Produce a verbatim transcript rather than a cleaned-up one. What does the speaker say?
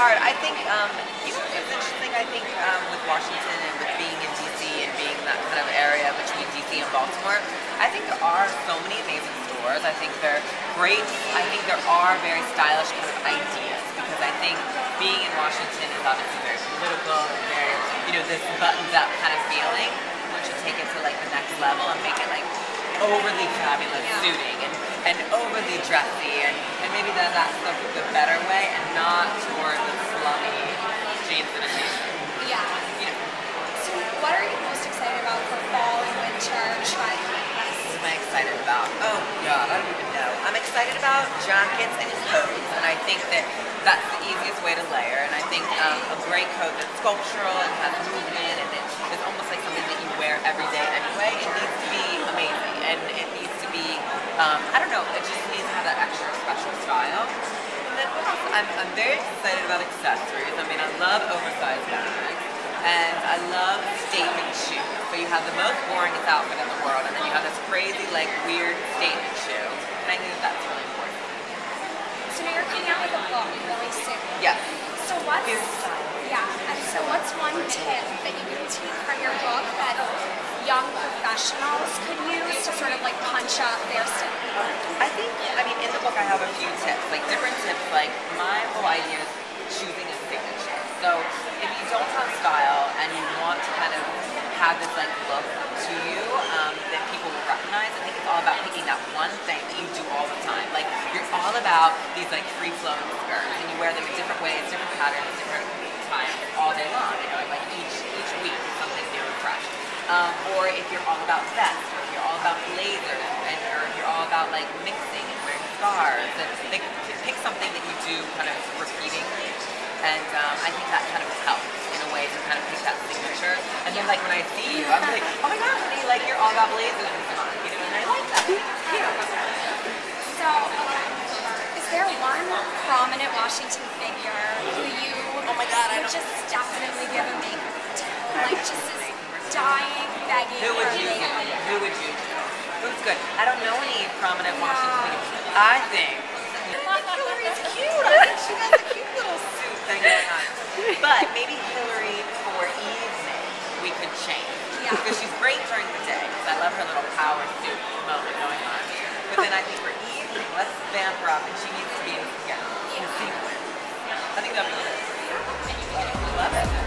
hard. I think, um, you know, it's interesting, I think, um, with Washington and with being in D C and being that kind of area between D C and Baltimore, I think there are so many amazing stores. I think they're great. I think there are very stylish kind of ideas, because I think being in Washington is obviously very political and very, you know, this buttoned up kind of feeling. Once you take it to like the next level and make it like overly fabulous yeah. suiting and, and overly dressy, and, and maybe then that's the, the better way, and not toward the slummy jeans and a t-shirt. Yeah. You know. So what are you most excited about for fall and winter trend? What am I excited about? Oh god, I don't even know. I'm excited about jackets and coats, and I think that that's the easiest way to layer, and I think um, a great coat that's sculptural and has movement, and it is almost like something that you wear every day anyway. It needs to be amazing, and it needs to be, um, I don't know, it just needs to have that extra special style. And then what else? I'm, I'm very excited about accessories. I mean, I love oversized bags, and I love statement shoes. So you have the most boringest outfit in the world, and then you have this crazy, like, weird statement shoe, and I think that that's really important. So now you're coming out with a book really soon. Yes. So what's, Fierce style. yeah, and so what's one tip that you can take from your book that young professionals could use to sort of like punch up their style? I think, I mean, in the book I have a few tips, like different tips, like my whole idea is choosing a signature. So if you don't have style and you want to kind of have this like look to you um, that people will recognize, I think it's all about picking that one thing that you do all the time. Like you're all about these like free flowing skirts, and you wear them in different ways, different patterns, different times, all day long. You know, like each each week is something new and fresh. Um, or if you're all about vests, or if you're all about blazers, and or if you're all about like mixing and wearing scarves, and like pick something that you do kind of repeatingly, and um, I think that kind of helps in a way to kind of pick that signature. And then like when I see you, I'm like, oh my god, honey, like you're all about blazers and stuff, you know, and I like that. Yeah. So, okay, is there one prominent Washington figure who you oh my god, I would don't just definitely give a makeup to, like just is dying, begging Who would for you do? makeup? Who would you do? Who's good? I don't know any prominent Washington figures. I think Hillary's cute. I think she has a cute little suit thing going on. But maybe Hillary for evening we could change. Yeah. Because she's great during the day. Because I love her little power suit moment going on. But then I think for evening, let's vamp her up, and she needs to be in, yeah, in sequins. I think that'd be good. Love it.